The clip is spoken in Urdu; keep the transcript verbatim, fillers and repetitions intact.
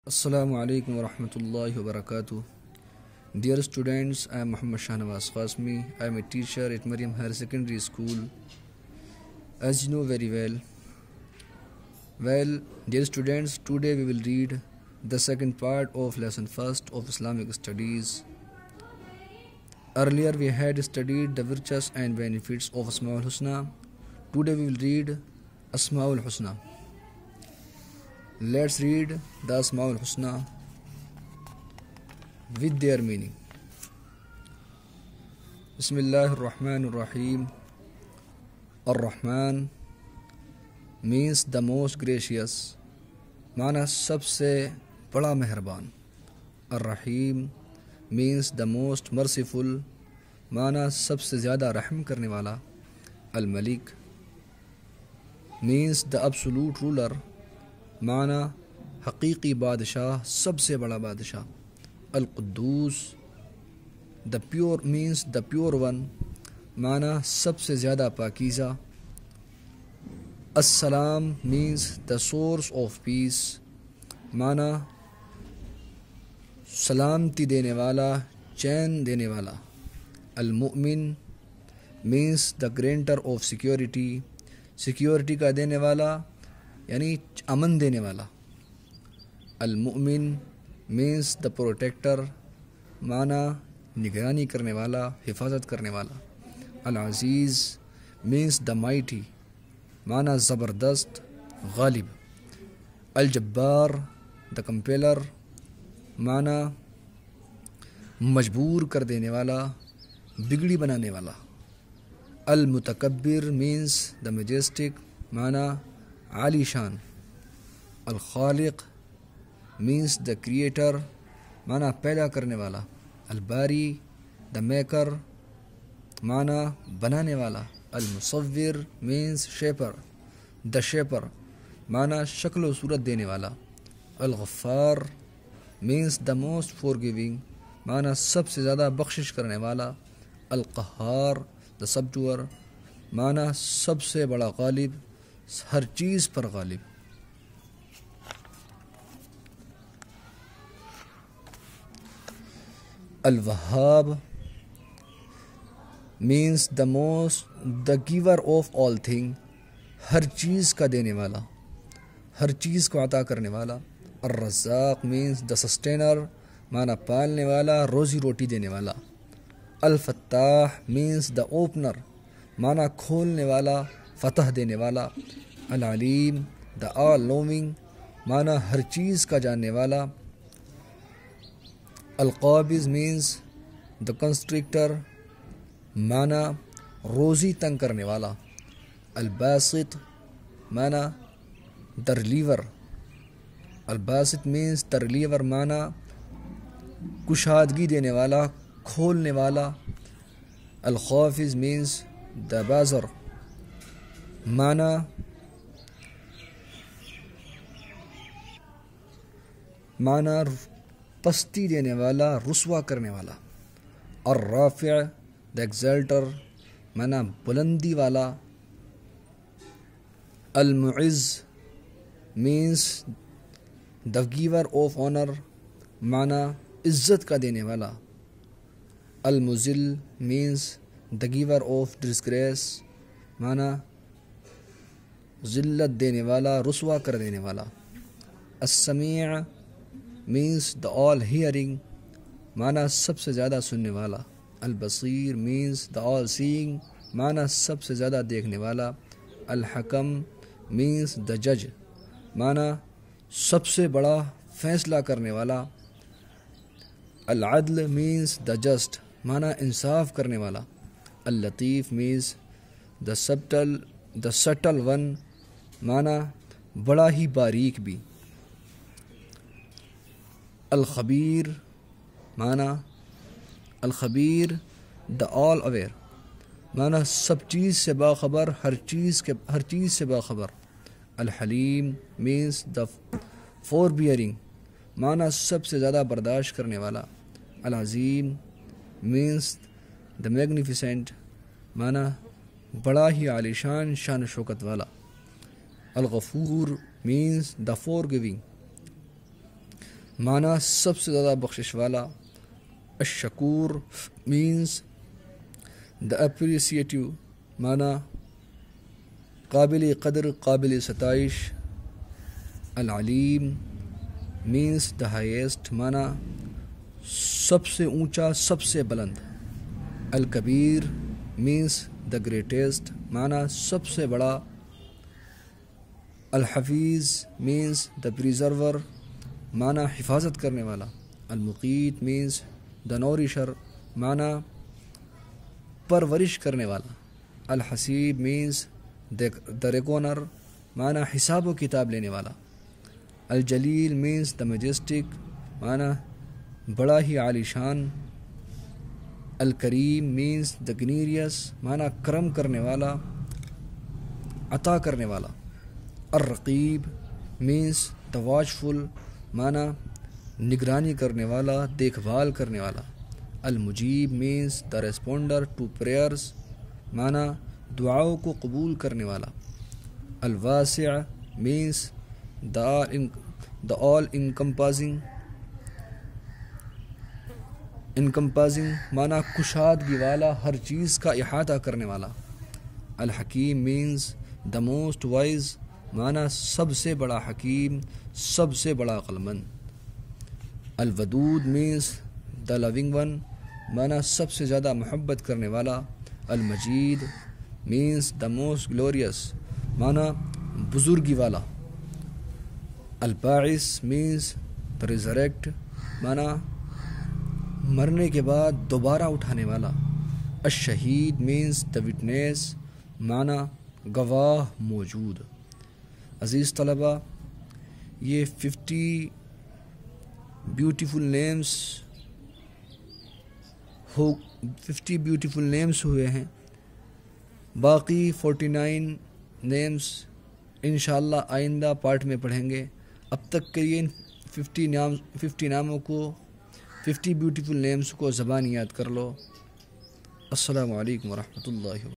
Assalamu alaikum wa rahmatullahi wa barakatuh. Dear students, I am Maulana Shahnawaz M H S S. I am a teacher at Maryam Higher Secondary School. As you know very well, well, dear students, today we will read the second part of lesson first of Islamic studies. Earlier we had studied the virtues and benefits of Asma'ul Husna. Today we will read Asma'ul Husna. Let's read the Asma'ul Husna with their meaning. Bismillahir Rahmanir Rahim. Ar-Rahman means the most gracious, معنی سب سے بڑا مہربان. Ar-Rahim means the most merciful, معنی سب سے زیادہ رحم کرنے والا. Al-Malik means the absolute ruler, معنی حقیقی بادشاہ، سب سے بڑا بادشاہ. القدوس the pure means the pure one، معنی سب سے زیادہ پاکیزہ. السلام means the source of peace، معنی سلامتی دینے والا، چین دینے والا. المؤمن means the grantor of security، security کا دینے والا یعنی امن دینے والا. المؤمن means the protector، معنی نگرانی کرنے والا، حفاظت کرنے والا. العزیز means the mighty، معنی زبردست، غالب. الجبار the compeller، معنی مجبور کر دینے والا، بگڑی بنانے والا. المتکبر means the majestic، معنی عالی شان. الخالق means the creator، معنی پیدا کرنے والا. الباری the maker، معنی بنانے والا. المصور means shaper، the shaper، معنی شکل و صورت دینے والا. الغفار means the most forgiving، معنی سب سے زیادہ بخشش کرنے والا. القہار the subduer، معنی سب سے بڑا غالب، ہر چیز پر غالب. الوہاب means the most the giver of all thing، ہر چیز کا دینے والا، ہر چیز کو عطا کرنے والا. الرزاق means the sustainer، معنی پالنے والا، روزی روٹی دینے والا. الفتاح means the opener، معنی کھولنے والا، فتح دینے والا. العلیم the all knowing، معنی ہر چیز کا جاننے والا. القابض means the constrictor، معنی روزی تنگ کرنے والا. الباسط معنی the reliever، Basit means the reliever، معنی کشادگی دینے والا، کھولنے والا. الخافض means the بازر، معنی معنی پستی دینے والا، رسوا کرنے والا. الرافع the exalter، معنی بلندی والا. Moiz means the giver of honor، معنی عزت کا دینے والا. المذل means the giver of disgrace، معنی ذلت دینے والا، رسوا کر دینے والا. السمیع means the all hearing، معنی سب سے زیادہ سننے والا. البصیر means the all seeing، معنی سب سے زیادہ دیکھنے والا. الحکم means the judge، معنی سب سے بڑا فیصلہ کرنے والا. العدل means the just، معنی انصاف کرنے والا. اللطیف means the subtle the subtle one، معنی بڑا ہی باریک بھی. الخبیر معنی الخبیر the all aware، معنی سب چیز سے باخبر، ہر چیز کے ہر چیز سے باخبر. الحلیم means the forbearing، معنی سب سے زیادہ برداشت کرنے والا. العظیم means the magnificent، معنی بڑا ہی عالیشان، شان و شوکت والا. الغفور means the forgiving، معنی سب سے زیادہ بخشش والا. الشکور means the appreciative معنی قابل قدر قابل ستائش. العلیم means the highest معنی سب سے اونچا سب سے بلند. الکبیر means the greatest معنی سب سے بڑا. الحفیظ means the preserver معنی حفاظت کرنے والا. المقیت means the nourisher معنی پرورش کرنے والا. Haseeb means the, the reckoner معنی حساب و کتاب لینے والا. الجلیل means the majestic معنی بڑا ہی عالی شان. الکریم means the generous معنی کرم کرنے والا عطا کرنے والا. الرقیب means the watchful معنی نگرانی کرنے والا دیکھ بھال کرنے والا. المجیب means the responder to prayers معنی دعاؤں کو قبول کرنے والا. الواسع means the, the all encompassing encompassing معنی کشادگی والا ہر چیز کا احاطہ کرنے والا. الحکیم means the most wise معنی سب سے بڑا حکیم سب سے بڑا عقلمند. Wadood means the loving one معنی سب سے زیادہ محبت کرنے والا. المجید means the most glorious معنی بزرگی والا. الباعث means the resurrect معنی مرنے کے بعد دوبارہ اٹھانے والا. الشہید means the witness معنی گواہ موجود. عزیز طلبہ یہ ففٹی بیوٹیفل نیمز ہو ففٹی بیوٹیفل نیمز ہوئے ہیں. باقی فورٹی نائن نیمز انشاءاللہ آئندہ پارٹ میں پڑھیں گے. اب تک کے یہ ففٹی نام ففٹی ناموں کو ففٹی بیوٹیفل نیمز کو زبان یاد کر لو. السلام علیکم ورحمۃ اللہ.